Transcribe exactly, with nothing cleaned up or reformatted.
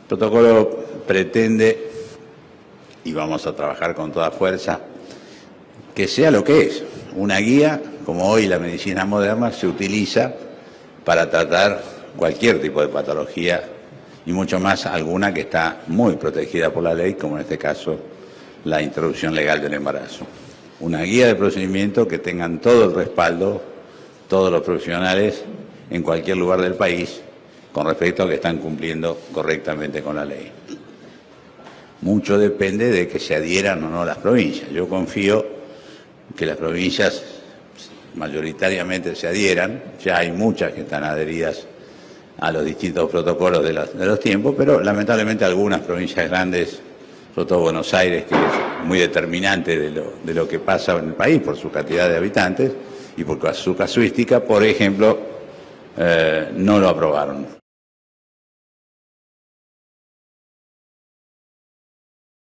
El protocolo pretende, y vamos a trabajar con toda fuerza, que sea lo que es, una guía, como hoy la medicina moderna se utiliza para tratar cualquier tipo de patología, y mucho más alguna que está muy protegida por la ley, como en este caso la interrupción legal del embarazo. Una guía de procedimiento que tengan todo el respaldo, todos los profesionales en cualquier lugar del país, con respecto a que están cumpliendo correctamente con la ley. Mucho depende de que se adhieran o no las provincias. Yo confío que las provincias mayoritariamente se adhieran, ya hay muchas que están adheridas a los distintos protocolos de los, de los tiempos, pero lamentablemente algunas provincias grandes, sobre todo Buenos Aires, que es muy determinante de lo, de lo que pasa en el país por su cantidad de habitantes y por su casuística, por ejemplo, eh, no lo aprobaron.